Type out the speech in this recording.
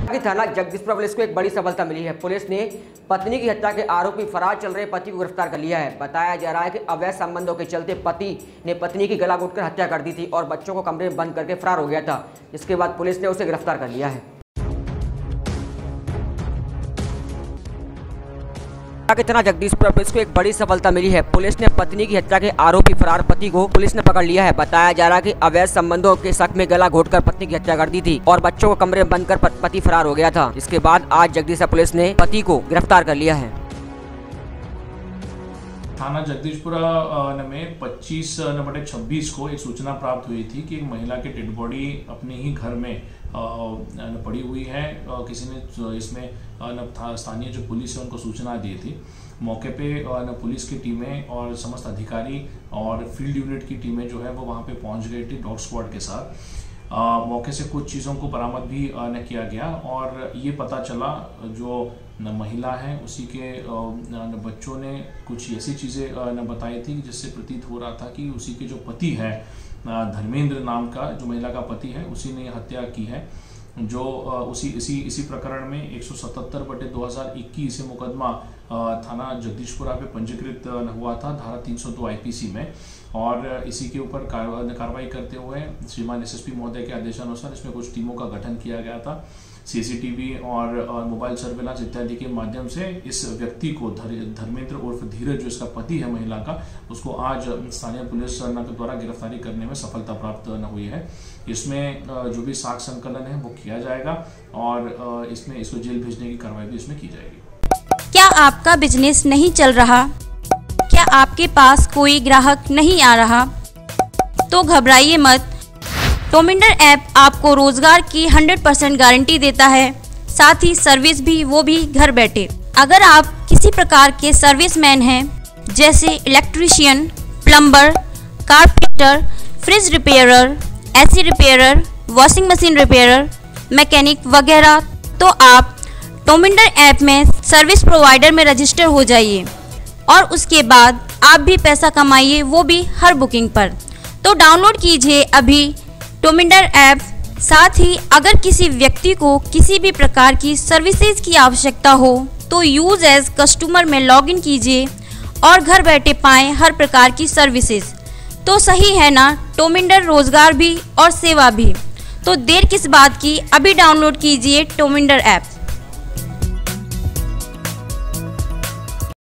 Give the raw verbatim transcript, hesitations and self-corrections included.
थाना जगदीशपुर पुलिस को एक बड़ी सफलता मिली है। पुलिस ने पत्नी की हत्या के आरोपी फरार चल रहे पति को गिरफ्तार कर लिया है। बताया जा रहा है कि अवैध संबंधों के चलते पति ने पत्नी की गला घोंटकर हत्या कर दी थी और बच्चों को कमरे में बंद करके फरार हो गया था, जिसके बाद पुलिस ने उसे गिरफ्तार कर लिया है। थाना जगदीशपुर पुलिस को एक बड़ी सफलता मिली है। पुलिस ने पत्नी की हत्या के आरोपी फरार पति को पुलिस ने पकड़ लिया है। बताया जा रहा है कि अवैध संबंधों के शक में गला घोंटकर पत्नी की हत्या कर दी थी और बच्चों को कमरे में बंद कर पति फरार हो गया था। इसके बाद आज जगदीशपुर पुलिस ने पति को गिरफ्तार कर लिया है। थाना जगदीशपुरा में पच्चीस बटे छब्बीस को एक सूचना प्राप्त हुई थी कि एक महिला की डेड बॉडी अपने ही घर में पड़ी हुई है। किसी ने इसमें स्थानीय जो पुलिस है उनको सूचना दी थी। मौके पे पुलिस की टीमें और समस्त अधिकारी और फील्ड यूनिट की टीमें जो है वो वहाँ पे पहुँच गई थी डॉग स्क्वाड के साथ। आ, मौके से कुछ चीज़ों को बरामद भी न किया गया और ये पता चला जो न महिला है उसी के न बच्चों ने कुछ ऐसी चीज़ें न बताई थी जिससे प्रतीत हो रहा था कि उसी के जो पति है धर्मेंद्र नाम का जो महिला का पति है उसी ने हत्या की है। जो उसी इसी इसी प्रकरण में एक सौ सतहत्तर बटे दो हज़ार इक्कीस मुकदमा थाना जगदीशपुरा पे पंजीकृत हुआ था धारा तीन सौ दो आईपीसी में और इसी के ऊपर कार्रवाई करते हुए श्रीमान एसएसपी महोदय के आदेशानुसार इसमें कुछ टीमों का गठन किया गया था। सीसीटीवी और मोबाइल सर्वेलांस इत्यादि के माध्यम से इस व्यक्ति को धर्मेंद्र उर्फ धीरज जो इसका पति है महिला का उसको आज स्थानीय पुलिस द्वारा गिरफ्तारी करने में सफलता प्राप्त हुई है। इसमें जो भी साक्ष्य संकलन है वो किया जाएगा और इसमें इसको जेल भेजने की कार्रवाई भी इसमें की जाएगी। क्या आपका बिजनेस नहीं चल रहा? क्या आपके पास कोई ग्राहक नहीं आ रहा? तो घबराइए मत। टोमिंडर ऐप आपको रोजगार की सौ परसेंट गारंटी देता है, साथ ही सर्विस भी वो भी घर बैठे। अगर आप किसी प्रकार के सर्विसमैन हैं जैसे electrician, plumber, carpenter, fridge repairer, AC repairer, washing machine repairer, mechanic वगैरह, तो आप टोमिंडर ऐप में सर्विस प्रोवाइडर में रजिस्टर हो जाइए और उसके बाद आप भी पैसा कमाइए, वो भी हर बुकिंग पर। तो डाउनलोड कीजिए अभी टोमिंडर ऐप। साथ ही अगर किसी व्यक्ति को किसी भी प्रकार की सर्विसेज की आवश्यकता हो तो यूज एज कस्टमर में लॉगिन कीजिए और घर बैठे पाएं हर प्रकार की सर्विसेज। तो सही है ना, टोमिंडर रोजगार भी और सेवा भी। तो देर किस बात की, अभी डाउनलोड कीजिए टोमिंडर ऐप।